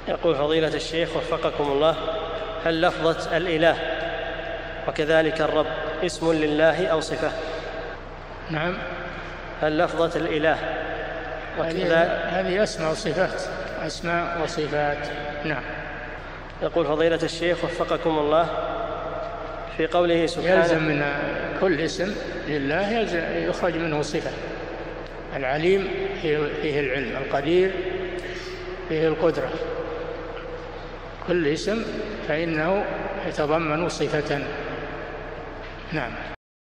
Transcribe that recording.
يقول فضيلة الشيخ وفقكم الله: هل لفظة الإله وكذلك الرب اسم لله أو صفة؟ نعم. هل لفظة الإله هذه أسماء وصفات، أسماء وصفات. نعم. يقول فضيلة الشيخ وفقكم الله: في قوله سبحانه يلزم من كل اسم لله يخرج منه صفة. العليم فيه العلم، القدير فيه القدرة. كل اسم فإنه يتضمن صفة. نعم.